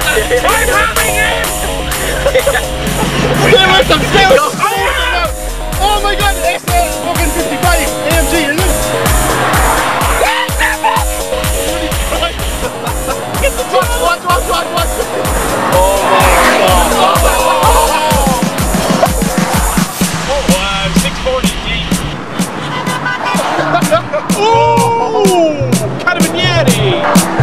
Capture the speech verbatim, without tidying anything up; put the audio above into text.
I'm having him! Stay with them, stay with them! Oh my god, it's a fucking fifty-five A M G, isn't it? Get the watch, watch, watch, watch, watch! Oh my god! Oh, uh, six forty D. Ooh! Carabinieri!